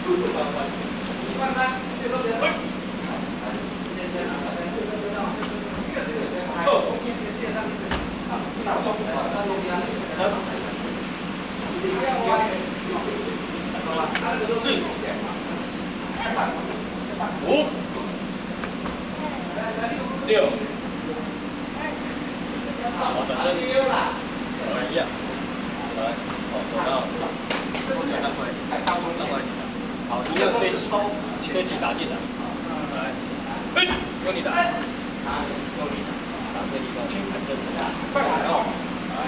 推起打进来，来，用力打，用力打这里高，还是再来哦，来，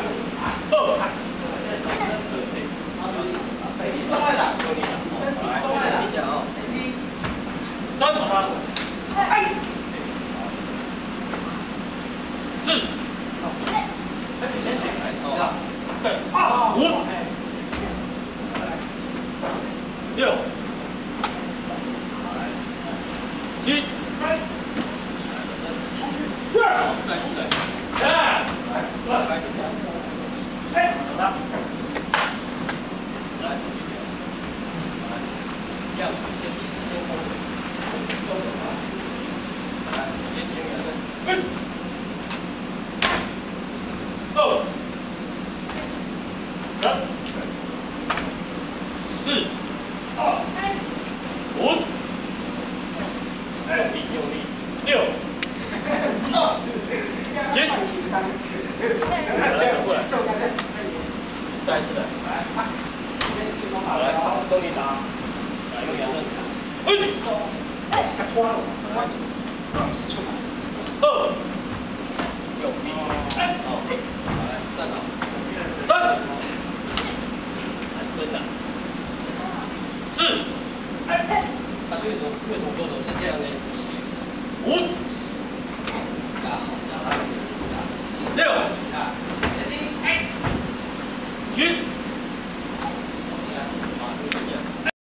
上来打，用力打，来，一下哦，三，四，身体先起来，哦，对，5，6。7，出去，再4人，来，走吧，来，手机，来，一样，先第一次先攻，都走吧，来，先用原身，2，3，4，5。用力，6，接，走过来，再一次的，来，好，来，用力打，来，用眼身，2，用力，好，来，站好，3，男生的，4，为什么左手是这样呢？5。